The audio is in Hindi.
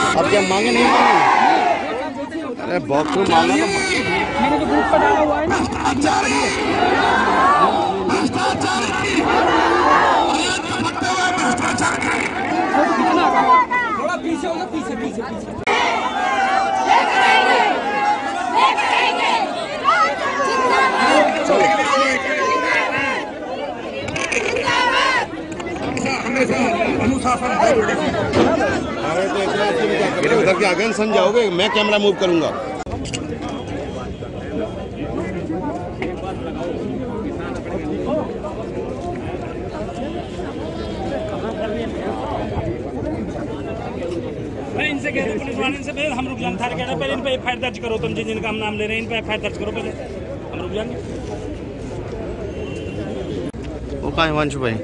अब क्या मांगे नहीं मांगे? अरे बॉक्स में मांगा तो मैंने जो ग्रुप पर डाला हुआ है ना, थोड़ा पीछे होगा, पीछे पीछे पीछे। उधर के आगे सन जाओगे, मैं कैमरा मूव करूंगा। मैं इनसे कह रहा हूँ, पुलिस वाले से पहले हम रुक जाएंगे, थाने कह रहे पहले इन पे एफआईआर दर्ज करो, तुम जिनका हम नाम ले रहे हैं इन पे एफआईआर दर्ज करो, पहले हम रुक जाएंगे। वो कहाँ है हिमांशु भाई?